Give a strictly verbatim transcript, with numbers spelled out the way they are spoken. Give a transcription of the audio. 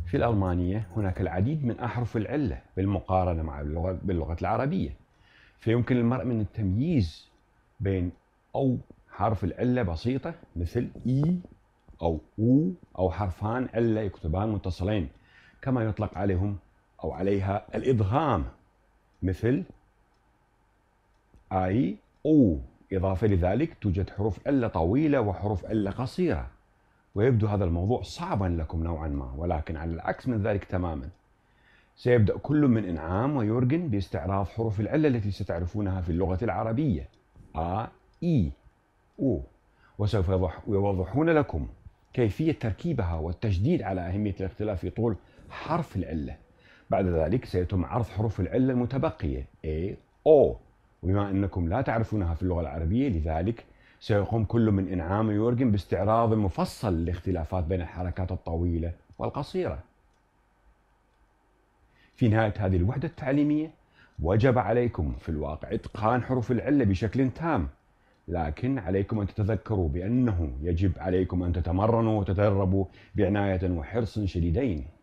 في الألمانية هناك العديد من أحرف العلة بالمقارنة مع اللغة باللغة العربية، فيمكن المرء من التمييز بين أو حرف العلة بسيطة مثل إي أو أو أو حرفان علة يكتبان متصلين، كما يطلق عليهم أو عليها الإدغام مثل آي أو. إضافة لذلك توجد حروف علة طويلة وحروف علة قصيرة، ويبدو هذا الموضوع صعبا لكم نوعا ما، ولكن على العكس من ذلك تماما. سيبدأ كل من إنعام ويورجن باستعراض حروف العلة التي ستعرفونها في اللغة العربية آ إي أو، وسوف يوضحون لكم كيفية تركيبها والتشديد على أهمية الاختلاف في طول حرف العلة. بعد ذلك سيتم عرض حروف العلة المتبقية A O، وبما أنكم لا تعرفونها في اللغة العربية لذلك سيقوم كل من إنعام ويورجن باستعراض مفصل للاختلافات بين الحركات الطويلة والقصيرة. في نهاية هذه الوحدة التعليمية وجب عليكم في الواقع إتقان حروف العلة بشكل تام، لكن عليكم أن تتذكروا بأنه يجب عليكم أن تتمرنوا وتتدربوا بعناية وحرص شديدين.